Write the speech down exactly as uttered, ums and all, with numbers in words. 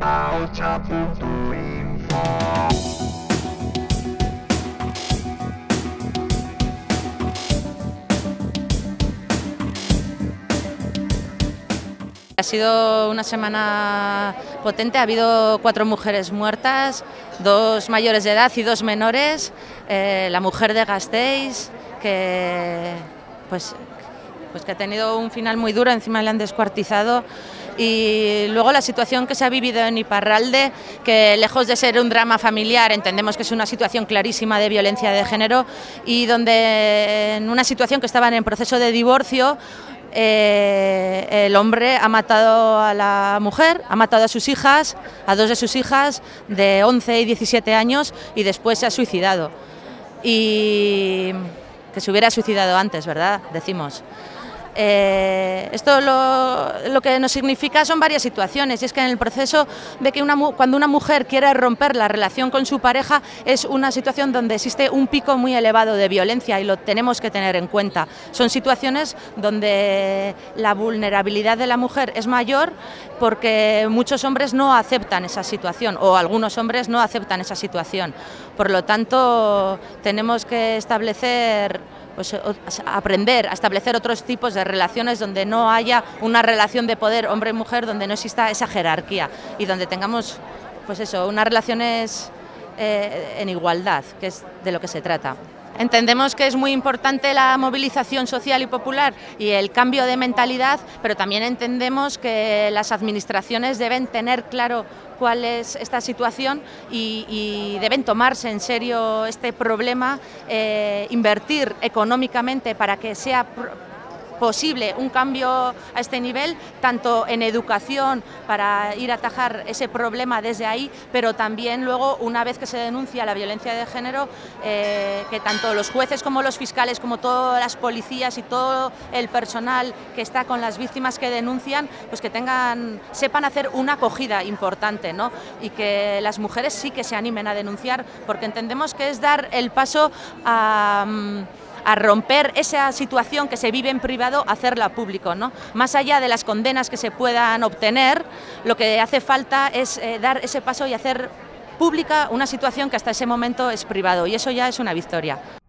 pauta punto info. Ha sido una semana potente, ha habido cuatro mujeres muertas, dos mayores de edad y dos menores, eh, la mujer de Gasteiz, que, pues, pues que ha tenido un final muy duro, encima le han descuartizado, y luego la situación que se ha vivido en Iparralde, que lejos de ser un drama familiar, entendemos que es una situación clarísima de violencia de género, y donde en una situación que estaban en proceso de divorcio, Eh, el hombre ha matado a la mujer, ha matado a sus hijas, a dos de sus hijas de once y diecisiete años, y después se ha suicidado. Y que se hubiera suicidado antes, ¿verdad? Decimos. Eh, esto lo, lo que nos significa son varias situaciones, y es que en el proceso de que una, cuando una mujer quiere romper la relación con su pareja, es una situación donde existe un pico muy elevado de violencia, y lo tenemos que tener en cuenta. Son situaciones donde la vulnerabilidad de la mujer es mayor porque muchos hombres no aceptan esa situación, o algunos hombres no aceptan esa situación. Por lo tanto, tenemos que establecer Pues, aprender a establecer otros tipos de relaciones donde no haya una relación de poder hombre-mujer, donde no exista esa jerarquía y donde tengamos, pues eso, unas relaciones eh, en igualdad, que es de lo que se trata. Entendemos que es muy importante la movilización social y popular y el cambio de mentalidad, pero también entendemos que las administraciones deben tener claro cuál es esta situación y, y deben tomarse en serio este problema, eh, invertir económicamente para que sea posible un cambio a este nivel, tanto en educación para ir a atajar ese problema desde ahí, pero también luego, una vez que se denuncia la violencia de género, eh, que tanto los jueces como los fiscales, como todas las policías y todo el personal que está con las víctimas que denuncian, pues que tengan, sepan hacer una acogida importante, ¿no? Y que las mujeres sí que se animen a denunciar, porque entendemos que es dar el paso a... a romper esa situación que se vive en privado, hacerla público, ¿no? Más allá de las condenas que se puedan obtener, lo que hace falta es eh, dar ese paso y hacer pública una situación que hasta ese momento es privado, y eso ya es una victoria.